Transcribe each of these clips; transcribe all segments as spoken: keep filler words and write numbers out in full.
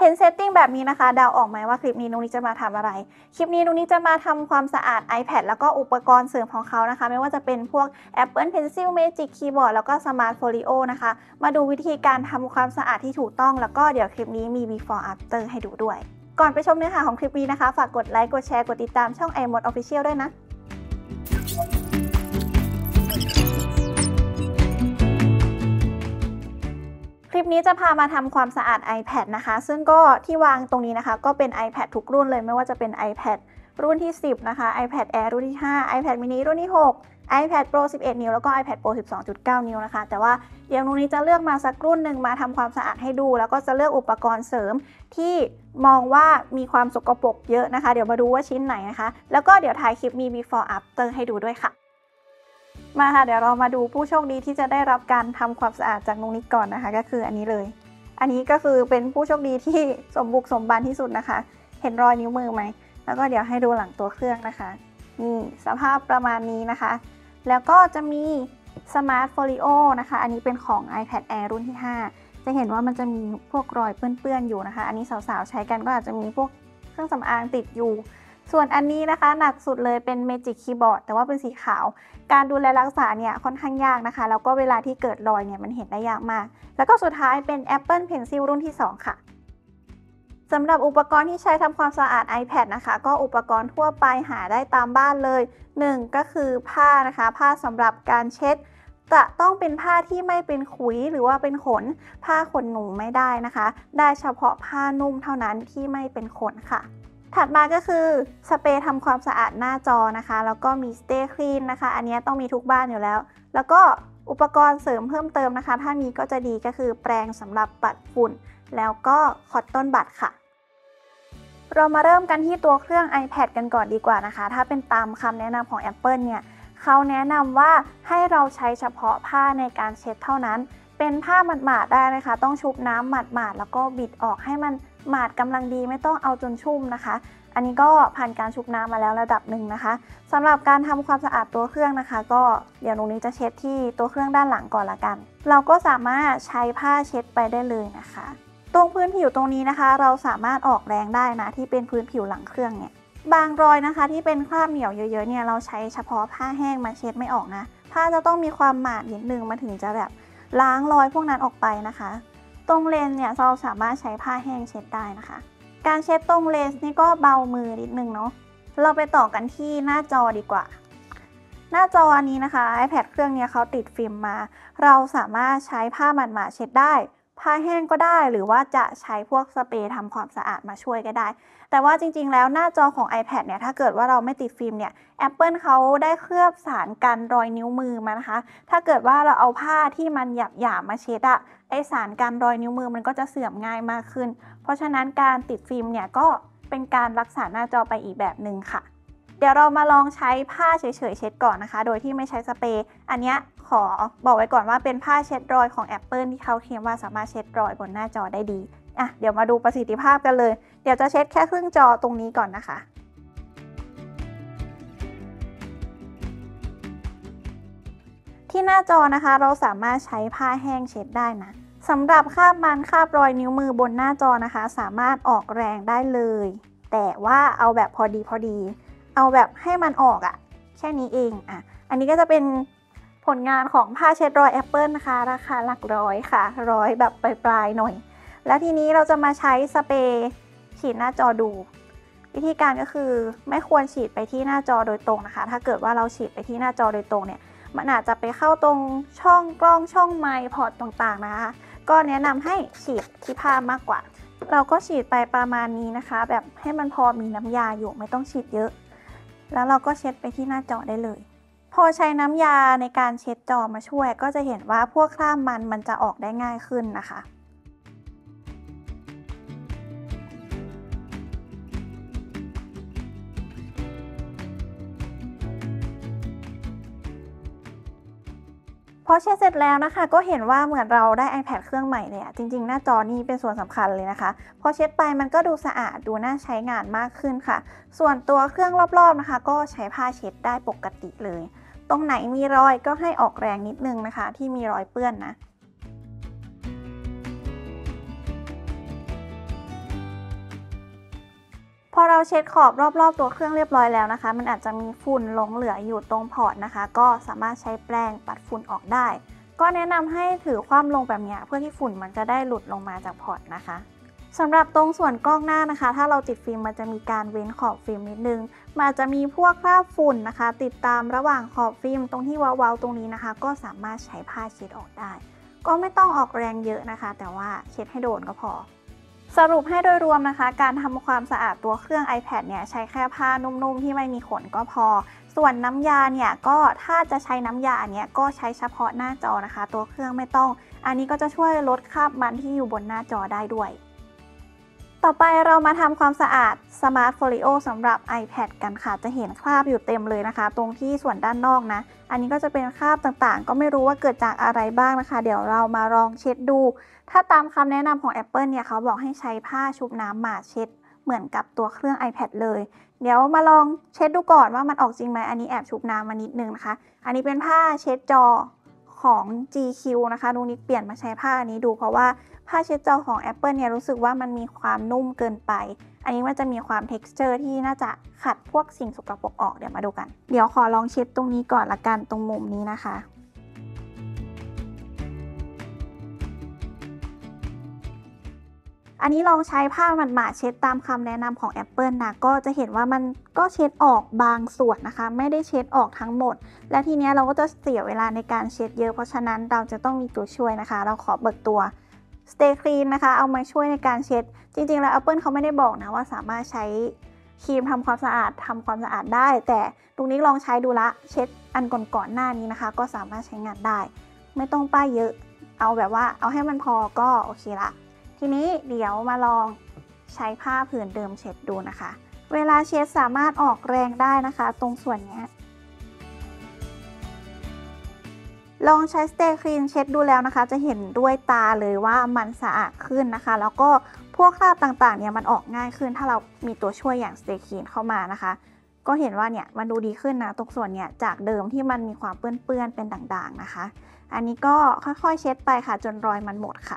เห็นเซตติ้งแบบนี้นะคะเดาออกไหมว่าคลิปนี้นุ้งนิกจะมาทำอะไรคลิปนี้นุ้งนิกจะมาทำความสะอาด iPad แล้วก็อุปกรณ์เสริมของเขานะคะไม่ว่าจะเป็นพวก Apple Pencil Magic Keyboard แล้วก็ Smart Folio นะคะมาดูวิธีการทำความสะอาดที่ถูกต้องแล้วก็เดี๋ยวคลิปนี้มี before after ให้ดูด้วยก่อนไปชมเนื้อหาของคลิปนี้นะคะฝากกดไลค์กดแชร์กดติดตามช่อง iMode Official ด้วยนะคลิปนี้จะพามาทำความสะอาด iPad นะคะซึ่งก็ที่วางตรงนี้นะคะก็เป็น iPad ทุกรุ่นเลยไม่ว่าจะเป็น iPad รุ่นที่สิบนะคะ iPad Air รุ่นที่ห้า iPad mini รุ่นที่หก iPad Pro สิบเอ็ด นิ้วแล้วก็ iPad Pro สิบสองจุดเก้า นิ้วนะคะแต่ว่าเดี๋ยวนุ้งนี้จะเลือกมาสักรุ่นหนึ่งมาทำความสะอาดให้ดูแล้วก็จะเลือกอุปกรณ์เสริมที่มองว่ามีความสกปรกเยอะนะคะเดี๋ยวมาดูว่าชิ้นไหนนะคะแล้วก็เดี๋ยวถ่ายคลิปมี before after ให้ดูด้วยค่ะมาค่ะเดี๋ยวเรามาดูผู้โชคดีที่จะได้รับการทำความสะอาดจากนุ้งนิกก่อนนะคะก็คืออันนี้เลยอันนี้ก็คือเป็นผู้โชคดีที่สมบุกสมบันที่สุดนะคะเห็นรอยนิ้วมือไหมแล้วก็เดี๋ยวให้ดูหลังตัวเครื่องนะคะนี่สภาพประมาณนี้นะคะแล้วก็จะมี Smart Folio นะคะอันนี้เป็นของ iPad Air รุ่นที่ห้าจะเห็นว่ามันจะมีพวกรอยเปื้อนๆอยู่นะคะอันนี้สาวๆใช้กันก็อาจจะมีพวกเครื่องสำอางติดอยู่ส่วนอันนี้นะคะหนักสุดเลยเป็น Magic Keyboard แต่ว่าเป็นสีขาวการดูแลรักษาเนี่ยค่อนข้างยากนะคะแล้วก็เวลาที่เกิดรอยเนี่ยมันเห็นได้ยากมากแล้วก็สุดท้ายเป็น Apple Pencil รุ่นที่สองค่ะสำหรับอุปกรณ์ที่ใช้ทำความสะอาด iPad นะคะก็อุปกรณ์ทั่วไปหาได้ตามบ้านเลยหนึ่งก็คือผ้านะคะผ้าสำหรับการเช็ดจะต้องเป็นผ้าที่ไม่เป็นขุยหรือว่าเป็นขนผ้าขนหนูไม่ได้นะคะได้เฉพาะผ้านุ่มเท่านั้นที่ไม่เป็นขนค่ะถัดมาก็คือสเปรย์ทำความสะอาดหน้าจอนะคะแล้วก็มี Stay Clean นะคะอันนี้ต้องมีทุกบ้านอยู่แล้วแล้วก็อุปกรณ์เสริมเพิ่มเติมนะคะถ้ามีก็จะดีก็คือแปรงสำหรับปัดฝุ่นแล้วก็คอตตอนบัดค่ะเรามาเริ่มกันที่ตัวเครื่อง iPad กันก่อนดีกว่านะคะถ้าเป็นตามคำแนะนำของ Apple เนี่ยเขาแนะนำว่าให้เราใช้เฉพาะผ้าในการเช็ดเท่านั้นเป็นผ้าหมาดๆได้นะคะต้องชุบน้ำหมาดๆแล้วก็บิดออกให้มันหมาดกำลังดีไม่ต้องเอาจนชุ่มนะคะอันนี้ก็ผ่านการชุบน้ำมาแล้วระดับหนึ่งนะคะสำหรับการทำความสะอาดตัวเครื่องนะคะก็เดี๋ยวตรงนี้จะเช็ดที่ตัวเครื่องด้านหลังก่อนละกันเราก็สามารถใช้ผ้าเช็ดไปได้เลยนะคะตรงพื้นผิวตรงนี้นะคะเราสามารถออกแรงได้นะที่เป็นพื้นผิวหลังเครื่องเนี่ยบางรอยนะคะที่เป็นคราบเหนียวเยอะๆเนี่ยเราใช้เฉพาะผ้าแห้งมาเช็ดไม่ออกนะผ้าจะต้องมีความหมาดนิดนึงมาถึงจะแบบล้างรอยพวกนั้นออกไปนะคะตรงเลนเนี่ยเราสามารถใช้ผ้าแห้งเช็ดได้นะคะการเช็ดตรงเลนนี่ก็เบามือนิดนึงเนาะเราไปต่อกันที่หน้าจอดีกว่าหน้าจออันนี้นะคะ iPad เครื่องนี้เขาติดฟิล์มมาเราสามารถใช้ผ้าหมาดๆเช็ดได้ผ้าแห้งก็ได้หรือว่าจะใช้พวกสเปรย์ทำความสะอาดมาช่วยก็ได้แต่ว่าจริงๆแล้วหน้าจอของ iPad เนี่ยถ้าเกิดว่าเราไม่ติดฟิล์มเนี่ย Apple เขาได้เคลือบสารกันรอยนิ้วมือมานะคะถ้าเกิดว่าเราเอาผ้าที่มันหยาบๆมาเช็ดอะไอสารกันรอยนิ้วมือมันก็จะเสื่อมง่ายมากขึ้นเพราะฉะนั้นการติดฟิล์มเนี่ยก็เป็นการรักษาหน้าจอไปอีกแบบหนึ่งค่ะเดี๋ยวเรามาลองใช้ผ้าเฉยๆเช็ดก่อนนะคะโดยที่ไม่ใช้สเปรย์อันนี้ขอบอกไว้ก่อนว่าเป็นผ้าเช็ดรอยของ Apple ที่เขาเคลมว่าสามารถเช็ดรอยบนหน้าจอได้ดีอ่ะเดี๋ยวมาดูประสิทธิภาพกันเลยเดี๋ยวจะเช็ดแค่ครึ่งจอตรงนี้ก่อนนะคะที่หน้าจอนะคะเราสามารถใช้ผ้าแห้งเช็ดได้นะสำหรับคราบมันคราบรอยนิ้วมือบนหน้าจอนะคะสามารถออกแรงได้เลยแต่ว่าเอาแบบพอดีพอดีเอาแบบให้มันออกอะแค่นี้เองอ่ะอันนี้ก็จะเป็นผลงานของผ้าเช็ดรอย Apple นะคะราคาหลักร้อยค่ะร้อยแบบปลายๆหน่อยแล้วทีนี้เราจะมาใช้สเปรย์ฉีดหน้าจอดูวิธีการก็คือไม่ควรฉีดไปที่หน้าจอโดยตรงนะคะถ้าเกิดว่าเราฉีดไปที่หน้าจอโดยตรงเนี่ยมันอาจจะไปเข้าตรงช่องกล้องช่องไมค์พอร์ตต่างๆนะคะก็แนะนำให้ฉีดที่ผ้ามากกว่าเราก็ฉีดไปประมาณนี้นะคะแบบให้มันพอมีน้ำยาอยู่ไม่ต้องฉีดเยอะแล้วเราก็เช็ดไปที่หน้าจอได้เลยพอใช้น้ำยาในการเช็ดจอมาช่วยก็จะเห็นว่าพวกคราบมันมันจะออกได้ง่ายขึ้นนะคะ พอเช็ดเสร็จแล้วนะคะก็เห็นว่าเหมือนเราได้ iPad เครื่องใหม่เลยอะจริงๆหน้าจอนี้เป็นส่วนสำคัญเลยนะคะพอเช็ดไปมันก็ดูสะอาดดูน่าใช้งานมากขึ้นค่ะส่วนตัวเครื่องรอบๆนะคะก็ใช้ผ้าเช็ดได้ปกติเลยตรงไหนมีรอยก็ให้ออกแรงนิดนึงนะคะที่มีรอยเปื้อนนะเราเช็ดขอบรอบๆตัวเครื่องเรียบร้อยแล้วนะคะมันอาจจะมีฝุ่นหลงเหลืออยู่ตรงพอร์ตนะคะก็สามารถใช้แปรงปัดฝุ่นออกได้ก็แนะนำให้ถือคว่ำลงแบบนี้เพื่อที่ฝุ่นมันจะได้หลุดลงมาจากพอร์ตนะคะสำหรับตรงส่วนกล้องหน้านะคะถ้าเราติดฟิล์มมันจะมีการเว้นขอบฟิล์มนิดนึงมันอาจจะมีพวกคราบฝุ่นนะคะติดตามระหว่างขอบฟิล์มตรงที่เว้าๆตรงนี้นะคะก็สามารถใช้ผ้าเช็ดออกได้ก็ไม่ต้องออกแรงเยอะนะคะแต่ว่าเช็ดให้โดนก็พอสรุปให้โดยรวมนะคะการทำความสะอาดตัวเครื่อง iPad เนี่ยใช้แค่ผ้านุ่มๆที่ไม่มีขนก็พอส่วนน้ำยาเนี่ยก็ถ้าจะใช้น้ำยาอันนี้ก็ใช้เฉพาะหน้าจอนะคะตัวเครื่องไม่ต้องอันนี้ก็จะช่วยลดคราบมันที่อยู่บนหน้าจอได้ด้วยต่อไปเรามาทำความสะอาด Smart Folio สำหรับ iPad กันค่ะจะเห็นคราบอยู่เต็มเลยนะคะตรงที่ส่วนด้านนอกนะอันนี้ก็จะเป็นคราบต่างๆก็ไม่รู้ว่าเกิดจากอะไรบ้างนะคะเดี๋ยวเรามาลองเช็ดดูถ้าตามคำแนะนำของ Apple เนี่ยเขาบอกให้ใช้ผ้าชุบน้ำหมาดเช็ดเหมือนกับตัวเครื่อง iPad เลยเดี๋ยวมาลองเช็ดดูก่อนว่ามันออกจริงไหมอันนี้แอบชุบน้ำมานิดนึงนะคะอันนี้เป็นผ้าเช็ดจอของ จี คิว นะคะนุนิกเปลี่ยนมาใช้ผ้าอันนี้ดูเพราะว่าผ้าเช็ดจอของ Apple เนี่ยรู้สึกว่ามันมีความนุ่มเกินไปอันนี้มันจะมีความ texture ที่น่าจะขัดพวกสิ่งสกปรกออกเดี๋ยวมาดูกันเดี๋ยวขอลองเช็ดตรงนี้ก่อนละกันตรงมุมนี้นะคะอันนี้ลองใช้ผ้าหมาดๆเช็ดตามคำแนะนำของ Apple นะก็จะเห็นว่ามันก็เช็ดออกบางส่วนนะคะไม่ได้เช็ดออกทั้งหมดและทีนี้เราก็จะเสียเวลาในการเช็ดเยอะเพราะฉะนั้นเราจะต้องมีตัวช่วยนะคะเราขอเบิกตัว Stay Clean นะคะเอามาช่วยในการเช็ดจริงๆแล้ว Apple เขาไม่ได้บอกนะว่าสามารถใช้ครีมทำความสะอาดทำความสะอาดได้แต่ตรงนี้ลองใช้ดูละเช็ดอันก่อนๆหน้านี้นะคะก็สามารถใช้งานได้ไม่ต้องป้ายเยอะเอาแบบว่าเอาให้มันพอก็โอเคละทีนี้เดี๋ยวมาลองใช้ผ้าผืนเดิมเช็ดดูนะคะเวลาเช็ดสามารถออกแรงได้นะคะตรงส่วนนี้ลองใช้ Stay Clean เช็ดดูแล้วนะคะจะเห็นด้วยตาเลยว่ามันสะอาดขึ้นนะคะแล้วก็พวกคราบต่างๆเนี่ยมันออกง่ายขึ้นถ้าเรามีตัวช่วยอย่าง Stay Clean เข้ามานะคะก็เห็นว่าเนี่ยมันดูดีขึ้นนะตรงส่วนเนี่ยจากเดิมที่มันมีความเปื้อนๆเป็นด่างๆนะคะอันนี้ก็ค่อยๆเช็ดไปค่ะจนรอยมันหมดค่ะ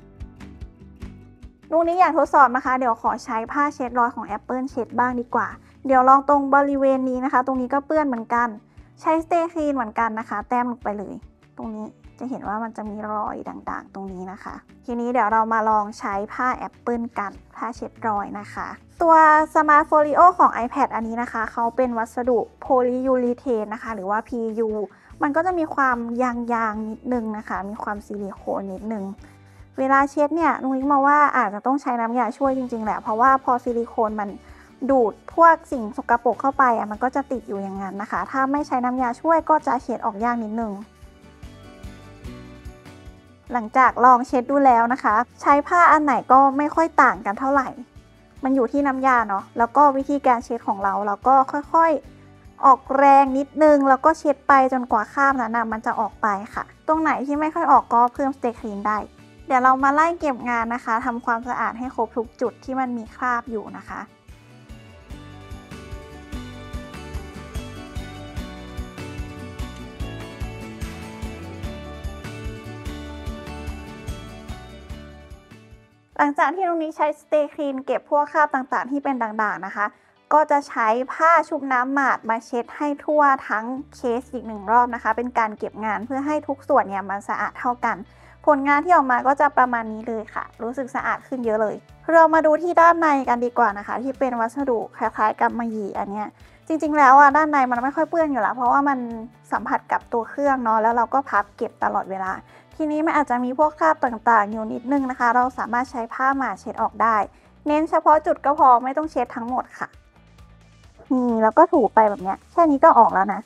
ลูกนี้อยากทดสอบนะคะเดี๋ยวขอใช้ผ้าเช็ดรอยของ Apple เช็ดบ้างดีกว่าเดี๋ยวลองตรงบริเวณนี้นะคะตรงนี้ก็เปื้อนเหมือนกันใช้ Stay Clean เหมือนกันนะคะแต้มลงไปเลยตรงนี้จะเห็นว่ามันจะมีรอยด่างๆตรงนี้นะคะทีนี้เดี๋ยวเรามาลองใช้ผ้า Apple กันผ้าเช็ดรอยนะคะตัว Smart Folio ของ iPad อันนี้นะคะเขาเป็นวัสดุโพลียูรีเทนนะคะหรือว่า พี ยู มันก็จะมีความยางๆนิดนึงนะคะมีความซิลิโคนนิดนึงเวลาเช็ดเนี่ยนุ้ยมาว่าอาจจะต้องใช้น้ำยาช่วยจริงๆแหละเพราะว่าพอซิลิโคนมันดูดพวกสิ่งสกปรกเข้าไปอ่ะมันก็จะติดอยู่อย่างนั้นนะคะถ้าไม่ใช้น้ำยาช่วยก็จะเช็ดออกยากนิดนึงหลังจากลองเช็ดดูแล้วนะคะใช้ผ้าอันไหนก็ไม่ค่อยต่างกันเท่าไหร่มันอยู่ที่น้ำยาเนาะแล้วก็วิธีการเช็ดของเราเราก็ค่อยๆออกแรงนิดนึงแล้วก็เช็ดไปจนกว่าคราบนั้นนะมันจะออกไปค่ะตรงไหนที่ไม่ค่อยออกก็เพิ่ม Stay Clean ได้เดี๋ยวเรามาไล่เก็บงานนะคะทำความสะอาดให้ครบทุกจุดที่มันมีคราบอยู่นะคะหลังจากที่ตรงนี้ใช้ Stay Clean เก็บพวกคราบต่างๆที่เป็นด่างๆนะคะก็จะใช้ผ้าชุบน้ำหมาดมาเช็ดให้ทั่วทั้งเคสอีกหนึ่งรอบนะคะเป็นการเก็บงานเพื่อให้ทุกส่วนเนี่ยมันสะอาดเท่ากันผลงานที่ออกมาก็จะประมาณนี้เลยค่ะรู้สึกสะอาดขึ้นเยอะเลยเรามาดูที่ด้านในกันดีกว่านะคะที่เป็นวัสดุคล้ายๆกับมะหยี่อันเนี้ยจริงๆแล้วอ่ะด้านในมันไม่ค่อยเปื้อนอยู่แล้วเพราะว่ามันสัมผัสกับตัวเครื่องเนาะแล้วเราก็พับเก็บตลอดเวลาทีนี้มันอาจจะมีพวกคราบต่างๆอยู่นิดนึงนะคะเราสามารถใช้ผ้าหมาดเช็ดออกได้เน้นเฉพาะจุดก็พอไม่ต้องเช็ดทั้งหมดค่ะนี่แล้วก็ถูไปแบบเนี้ยแค่นี้ก็ออกแล้วนะ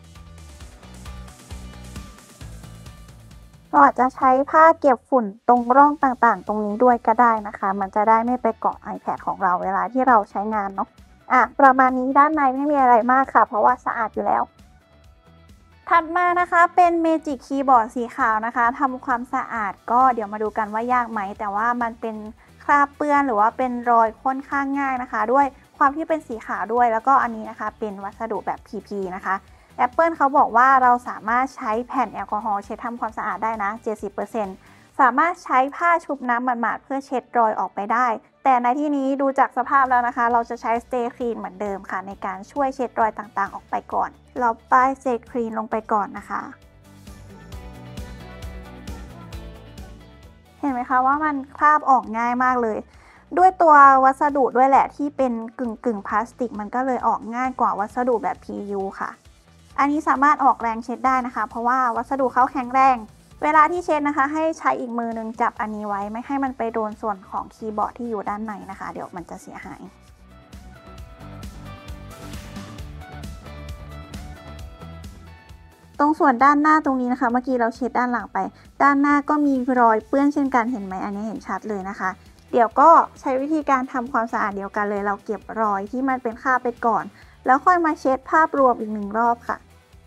เราอาจจะใช้ผ้าเก็บฝุ่นตรงร่องต่างๆตรงนี้ด้วยก็ได้นะคะมันจะได้ไม่ไปเกาะ iPad ของเราเวลาที่เราใช้งานเนาะอ่ะประมาณนี้ด้านในไม่มีอะไรมากค่ะเพราะว่าสะอาดอยู่แล้วถัดมานะคะเป็น Magic Keyboard สีขาวนะคะทำความสะอาดก็เดี๋ยวมาดูกันว่ายากไหมแต่ว่ามันเป็นคราบเปื้อนหรือว่าเป็นรอยค่อนข้างง่ายนะคะด้วยความที่เป็นสีขาวด้วยแล้วก็อันนี้นะคะเป็นวัสดุแบบ พี พี นะคะ Apple เขาบอกว่าเราสามารถใช้แผ่นแอลกอฮอล์เช็ดทำความสะอาดได้นะ เจ็ดสิบเปอร์เซ็นต์ สามารถใช้ผ้าชุบน้ำหมาดๆเพื่อเช็ดรอยออกไปได้แต่ในที่นี้ดูจากสภาพแล้วนะคะเราจะใช้ Stay Clean เหมือนเดิมค่ะในการช่วยเช็ดรอยต่างๆออกไปก่อนเราป้าย Stay Clean ลงไปก่อนนะคะเห็นไหมคะว่ามันคราบออกง่ายมากเลยด้วยตัววัสดุด้วยแหละที่เป็นกึ่งกึ่งพลาสติกมันก็เลยออกง่ายกว่าวัสดุแบบ พี ยู ค่ะอันนี้สามารถออกแรงเช็ดได้นะคะเพราะว่าวัสดุเขาแข็งแรงเวลาที่เช็ดนะคะให้ใช้อีกมือนึงจับอันนี้ไว้ไม่ให้มันไปโดนส่วนของคีย์บอร์ดที่อยู่ด้านในนะคะเดี๋ยวมันจะเสียหายตรงส่วนด้านหน้าตรงนี้นะคะเมื่อกี้เราเช็ดด้านหลังไปด้านหน้าก็มีรอยเปื้อนเช่นกันเห็นไหมอันนี้เห็นชัดเลยนะคะเดี๋ยวก็ใช้วิธีการทำความสะอาดเดียวกันเลยเราเก็บรอยที่มันเป็นคราบไปก่อนแล้วค่อยมาเช็ดภาพรวมอีกหนึ่งรอบค่ะ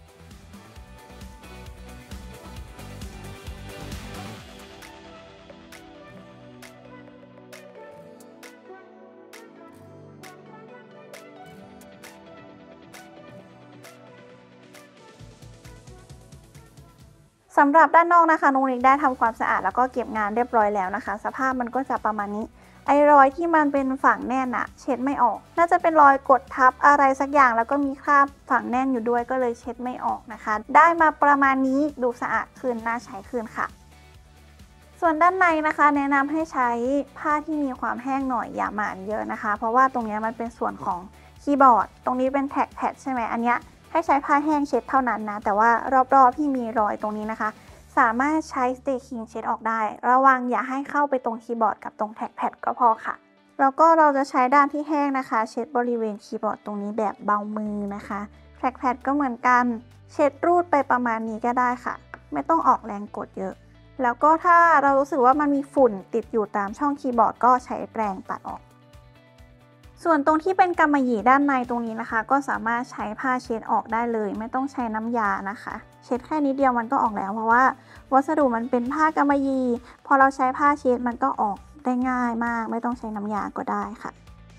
สำหรับด้านนอกนะคะนุ้งนิกได้ทำความสะอาดแล้วก็เก็บงานเรียบร้อยแล้วนะคะสภาพมันก็จะประมาณนี้ไอ้รอยที่มันเป็นฝังแน่นอะเช็ดไม่ออกน่าจะเป็นรอยกดทับอะไรสักอย่างแล้วก็มีคราบฝังแน่นอยู่ด้วยก็เลยเช็ดไม่ออกนะคะได้มาประมาณนี้ดูสะอาดขึ้นน่าใช้ขึ้นค่ะส่วนด้านในนะคะแนะนำให้ใช้ผ้าที่มีความแห้งหน่อยอย่าหมานเยอะนะคะเพราะว่าตรงนี้มันเป็นส่วนของคีย์บอร์ดตรงนี้เป็นแท็กแพดใช่ไหมอันเนี้ยให้ใช้ผ้าแห้งเช็ดเท่านั้นนะแต่ว่ารอบๆที่มีรอยตรงนี้นะคะสามารถใช้ Stay Clean เช็ดออกได้ระวังอย่าให้เข้าไปตรงคีย์บอร์ดกับตรงแท็กแพดก็พอค่ะแล้วก็เราจะใช้ด้านที่แห้งนะคะเช็ดบริเวณคีย์บอร์ดตรงนี้แบบเบามือนะคะแท็กแพดก็เหมือนกันเช็ดรูดไปประมาณนี้ก็ได้ค่ะไม่ต้องออกแรงกดเยอะแล้วก็ถ้าเรารู้สึกว่ามันมีฝุ่นติดอยู่ตามช่องคีย์บอร์ดก็ใช้แปรงปัดออกส่วนตรงที่เป็นกำมะหยี่ด้านในตรงนี้นะคะก็สามารถใช้ผ้าเช็ดออกได้เลยไม่ต้องใช้น้ำยานะคะเช็ดแค่นิดเดียวมันก็ออกแล้วเพราะว่าวัสดุมันเป็นผ้ากำมะหยี่พอเราใช้ผ้าเช็ดมันก็ออกได้ง่ายมากไม่ต้องใช้น้ำยาก็ได้ค่ะ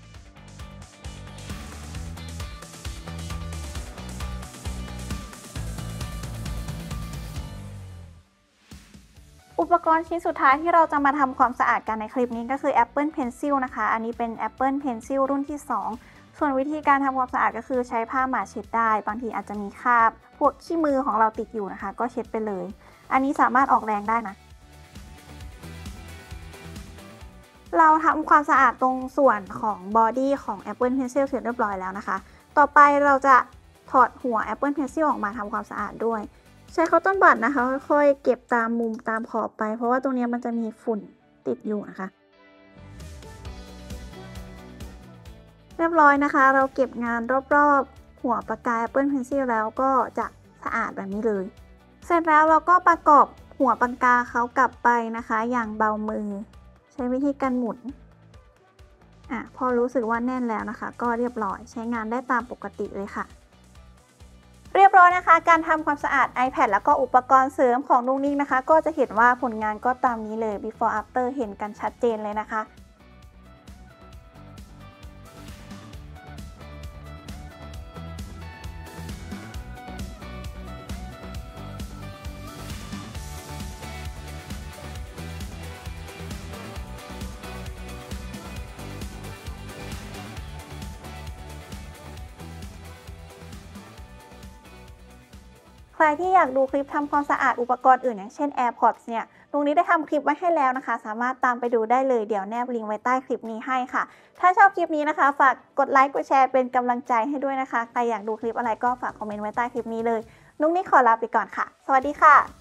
อุปกรณ์ชิ้นสุดท้ายที่เราจะมาทำความสะอาดกันในคลิปนี้ก็คือ Apple Pencil นะคะอันนี้เป็น Apple Pencil รุ่นที่สองส่วนวิธีการทำความสะอาดก็คือใช้ผ้าหมาเช็ดได้บางทีอาจจะมีคราบพวกขี้มือของเราติดอยู่นะคะก็เช็ดไปเลยอันนี้สามารถออกแรงได้นะเราทำความสะอาดตรงส่วนของบอดี้ของ Apple Pencil เสร็จเรียบร้อยแล้วนะคะต่อไปเราจะถอดหัว Apple Pencil ออกมาทำความสะอาดด้วยใช้คอตตอนบัดนะคะค่อยๆเก็บตามมุมตามขอบไปเพราะว่าตรงนี้มันจะมีฝุ่นติดอยู่นะคะเรียบร้อยนะคะเราเก็บงานรอบๆหัวปากกา Apple Pencil แล้วก็จะสะอาดแบบนี้เลยเสร็จแล้วเราก็ประกอบหัวปากกาเขากลับไปนะคะอย่างเบามือใช้วิธีการหมุนอ่ะพอรู้สึกว่าแน่นแล้วนะคะก็เรียบร้อยใช้งานได้ตามปกติเลยค่ะเรียบร้อยนะคะการทำความสะอาด iPad แล้วก็อุปกรณ์เสริมของนุ้งนิ้งนะคะก็จะเห็นว่าผลงานก็ตามนี้เลย before after เห็นกันชัดเจนเลยนะคะใครที่อยากดูคลิปทำความสะอาดอุปกรณ์อื่นอย่างเช่น AirPods เนี่ยตรงนี้ได้ทำคลิปไว้ให้แล้วนะคะสามารถตามไปดูได้เลยเดี๋ยวแนบลิงก์ไว้ใต้คลิปนี้ให้ค่ะถ้าชอบคลิปนี้นะคะฝากกดไลค์กดแชร์เป็นกำลังใจให้ด้วยนะคะใครอยากดูคลิปอะไรก็ฝากคอมเมนต์ไว้ใต้คลิปนี้เลยนุ้งนี่ขอลาไปก่อนค่ะสวัสดีค่ะ